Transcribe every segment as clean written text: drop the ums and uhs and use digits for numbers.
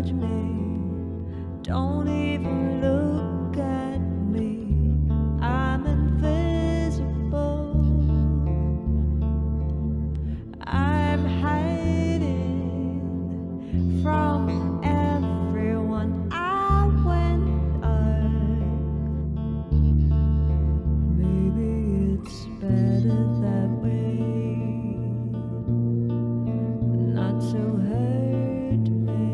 judge me. Don't even look at me. I'm invisible. I'm hiding from everyone. I went maybe it's better that way. Not to hurt me.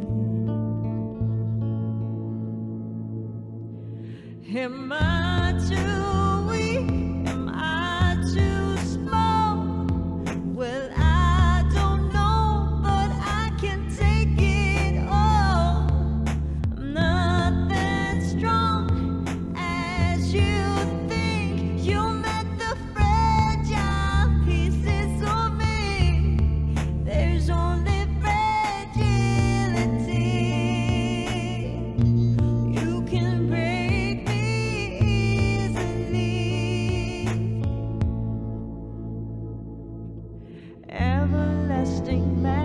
Am I too weak? Am I too small? Well, I don't know, but I can take it all. I'm not that strong as you think. You met the fragile pieces of me. There's only fragility. You can break me easily. Everlasting man.